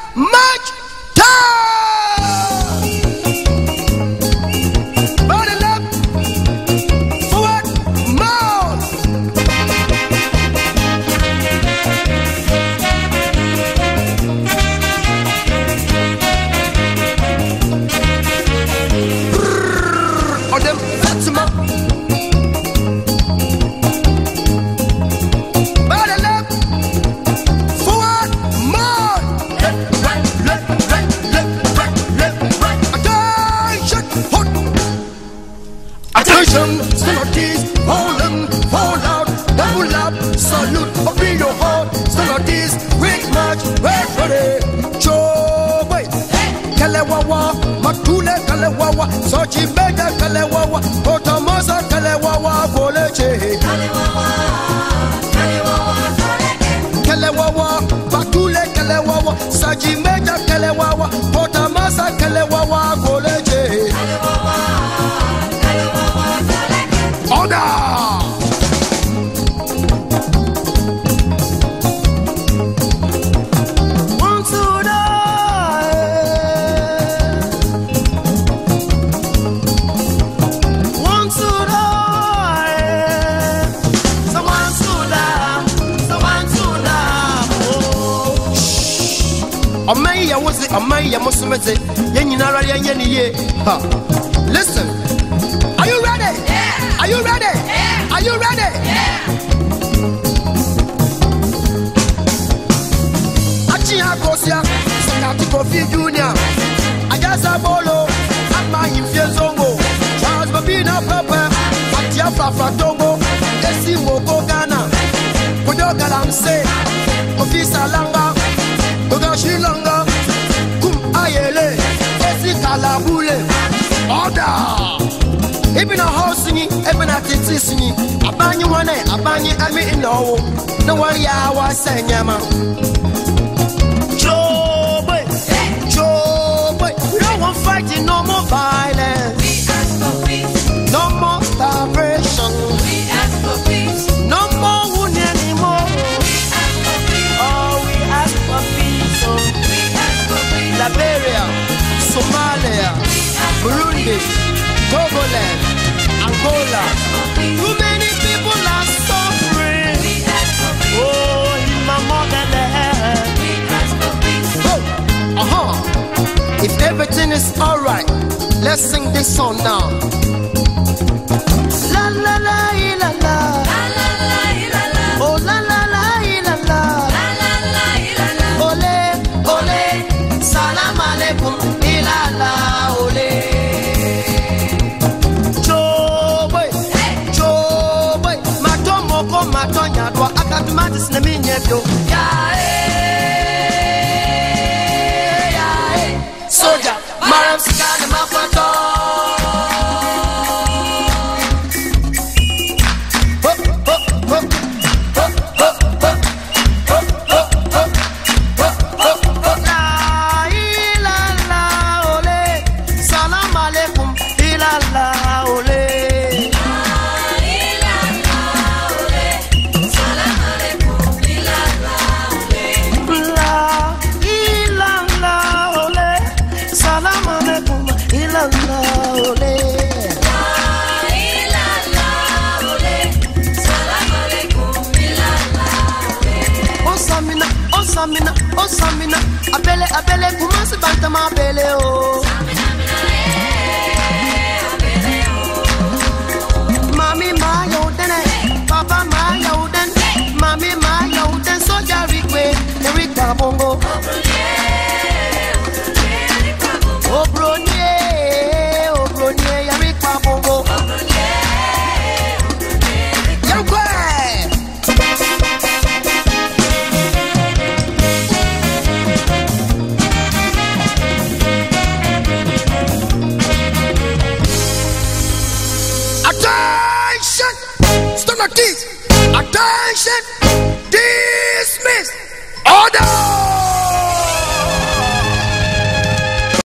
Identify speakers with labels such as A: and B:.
A: much time. Body left, forward, more. Brrr, on them Fatima. Body left, forward, more. Left, right, left, right, left, right, left, right. Attention, hold. Attention, Sonotis, hold them, hold out, double up, salute, open your heart, Sonotis, quick march, wait ready, show, wait. Kalewawa, Matule Kalewawa, Sochi Bega Kalewawa, Potamosa Kalewawa, Boleche. Kalewawa, Batule Kalewawa, Saji Meja Kalewawa, Potamasa Kalewawa, Boleche. Order! Want to die? Want to die? Someone to die, someone to die. Oh. Amaya was it? Amaya Musumete. Yenina Yeni. Listen. Are you ready? Yeah. Are you ready? Yeah. Are you ready? Yeah. Achia Kosia, Senati Kofi Junior, Ajasa Bolo, Ama Infiezongo, Charles Babina Papa, Atia Fatongo, Esi Moko Ghana, Kodo Galamse, Ofisa Langa, Togashi Langa, Kum Ayele, Esi Kalabule, Order! Even a house singing, even a titi singing, a banyu one, a banyu, I mean, no, no one, ya was saying, Yama. Joe, we don't want fighting, no more violence. We ask for peace. No more starvation. We ask for peace. No more wound anymore. We ask for peace. Oh, we ask for peace. Oh, we ask for peace. Liberia, Somalia, Burundi, Togoland, Angola. Too many people are suffering. Oh, in my motherland. Oh, if everything is alright, let's sing this song now. La la la la la. Oh la la la la la. Ole ole. Salam alaikum. Ilala ole. Matonya dwa akatumatis na minyedo soja maram sikana mafato salam alaikum ilala ole. Osamina, abele, kumasi bantama abele o. Mami ma yauden, papa ma yauden, mami ma yauden, soja rikwe, Erika bongo. Obronye, Erika bongo. Attention! Dismiss! Order!